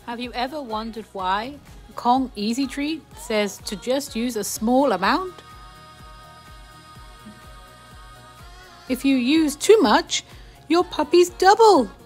Have you ever wondered why Kong Easy Treat says to just use a small amount? If you use too much, your puppies double.